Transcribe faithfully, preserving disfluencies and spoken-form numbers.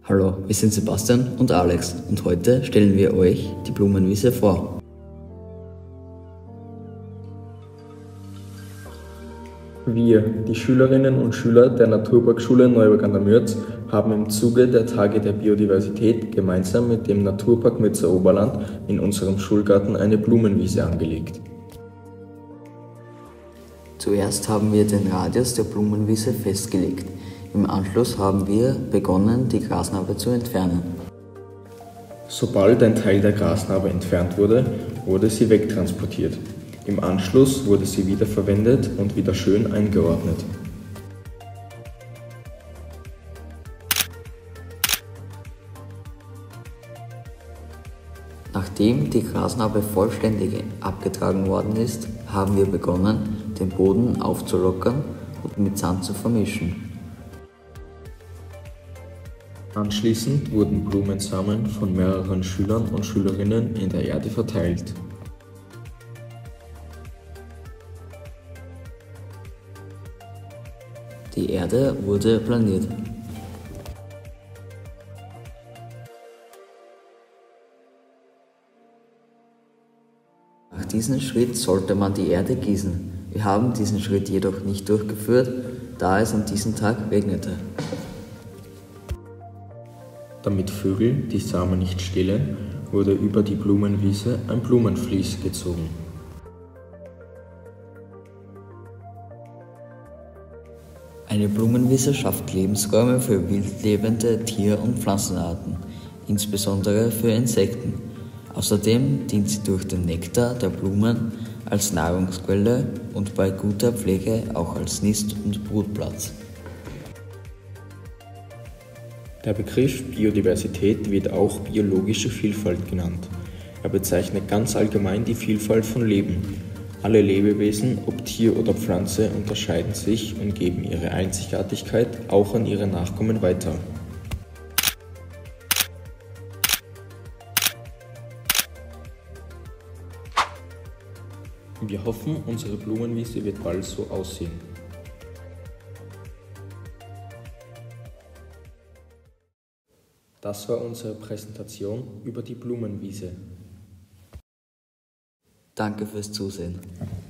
Hallo, wir sind Sebastian und Alex und heute stellen wir euch die Blumenwiese vor. Wir, die Schülerinnen und Schüler der Naturparkschule Neuburg an der Mürz, haben im Zuge der Tage der Biodiversität gemeinsam mit dem Naturpark Mürzer Oberland in unserem Schulgarten eine Blumenwiese angelegt. Zuerst haben wir den Radius der Blumenwiese festgelegt. Im Anschluss haben wir begonnen, die Grasnarbe zu entfernen. Sobald ein Teil der Grasnarbe entfernt wurde, wurde sie wegtransportiert. Im Anschluss wurde sie wiederverwendet und wieder schön eingeordnet. Nachdem die Grasnarbe vollständig abgetragen worden ist, haben wir begonnen, den Boden aufzulockern und mit Sand zu vermischen. Anschließend wurden Blumensamen von mehreren Schülern und Schülerinnen in der Erde verteilt. Die Erde wurde planiert. Nach diesem Schritt sollte man die Erde gießen. Wir haben diesen Schritt jedoch nicht durchgeführt, da es an diesem Tag regnete. Damit Vögel die Samen nicht stehlen, wurde über die Blumenwiese ein Blumenvlies gezogen. Eine Blumenwiese schafft Lebensräume für wildlebende Tier- und Pflanzenarten, insbesondere für Insekten. Außerdem dient sie durch den Nektar der Blumen als Nahrungsquelle und bei guter Pflege auch als Nist- und Brutplatz. Der Begriff Biodiversität wird auch biologische Vielfalt genannt. Er bezeichnet ganz allgemein die Vielfalt von Leben. Alle Lebewesen, ob Tier oder Pflanze, unterscheiden sich und geben ihre Einzigartigkeit auch an ihre Nachkommen weiter. Wir hoffen, unsere Blumenwiese wird bald so aussehen. Das war unsere Präsentation über die Blumenwiese. Danke fürs Zusehen.